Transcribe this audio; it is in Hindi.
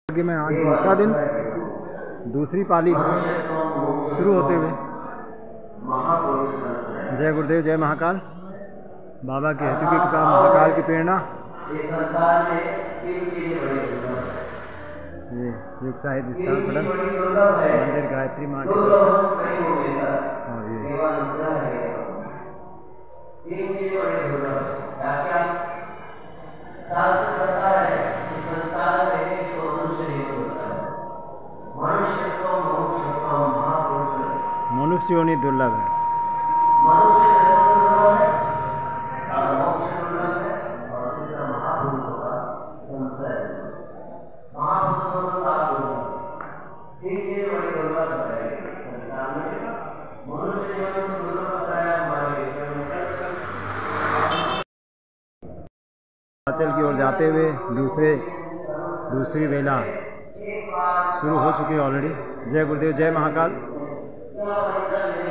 कि मैं आज दूसरा दिन दूसरी पाली शुरू होते हुए जय गुरुदेव जय महाकाल बाबा के हेतु की कृपा महाकाल की प्रेरणा ये युग साहित्य विस्तार पठन मंदिर गायत्री माँ के दर्शन और मनुष्य योनि दुर्लभ है। हिमाचल की ओर जाते हुए दूसरी वेला शुरू हो चुकी है ऑलरेडी। जय गुरुदेव जय महाकाल।